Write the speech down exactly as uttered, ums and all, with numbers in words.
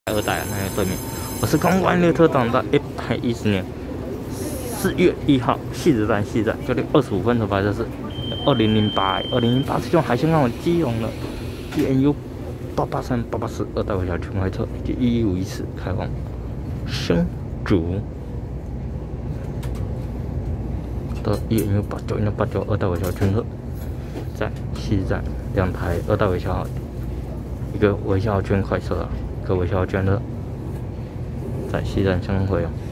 二代那个对面，我是公关列车长的一百一十年四月一号，戏子站戏站九点二十五分的发车是二零零八，二零零八是用海鲜港基隆的 E N U 八八三八八四二代尾小全快车以及一一五一四开往新竹的 E N U 八九幺八九二代尾小全车，在戏子站两台二代尾小，一个微笑圈快车，一个微笑圈的，在西站相会哦。